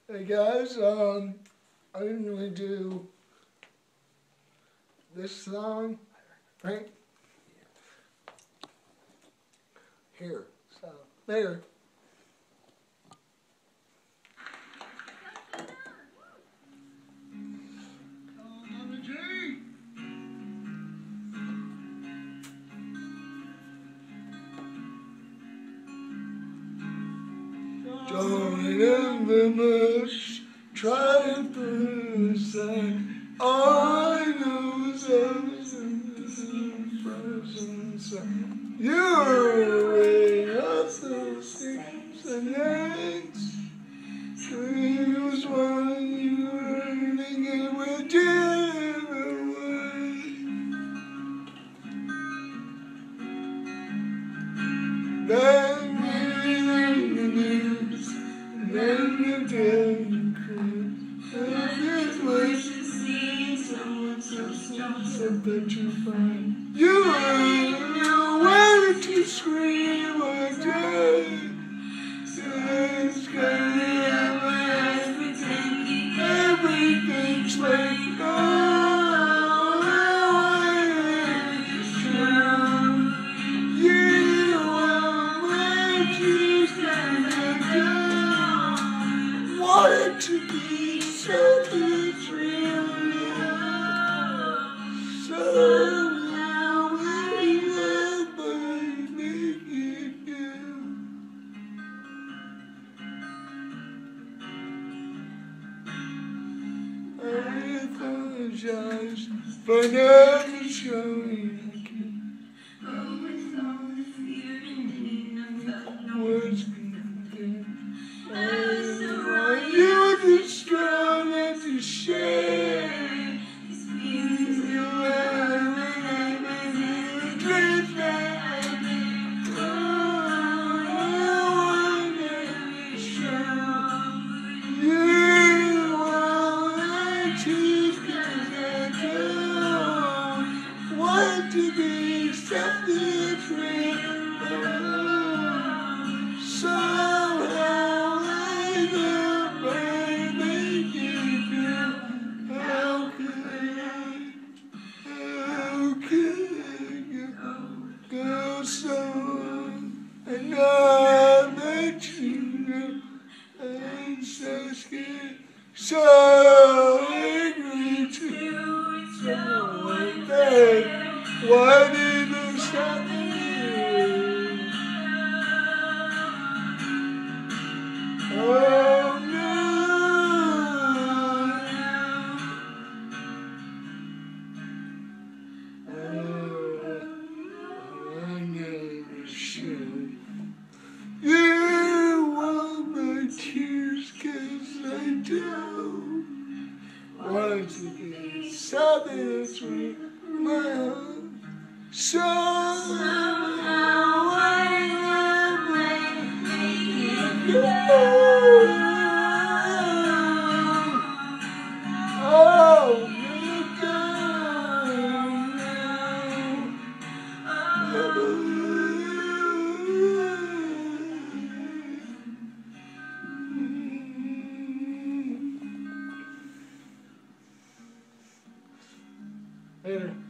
Hey guys, I didn't really do this song, right? Here, so there. Join in the mush, try to put aside all I know is frozen. You're way up those things and nights. Dreams when you were thinking we're different ways. Then you news, then you didn't cry. And this was to see someone so sad that you find. You wanted to scream or die. It's gonna happen, pretending everything's like wanted to be something real, so now we never make it good. I apologize for never showing I can. Words you were strong and to share. To be something real. Somehow I never make it feel. How could I go so and not let you know? I'm so scared, so angry to someone that. Why did you stop me? Oh no! I never should. You want my tears 'cause I do. Want to be something sweet, my heart. Somehow I never make it go. Oh, you go. Later.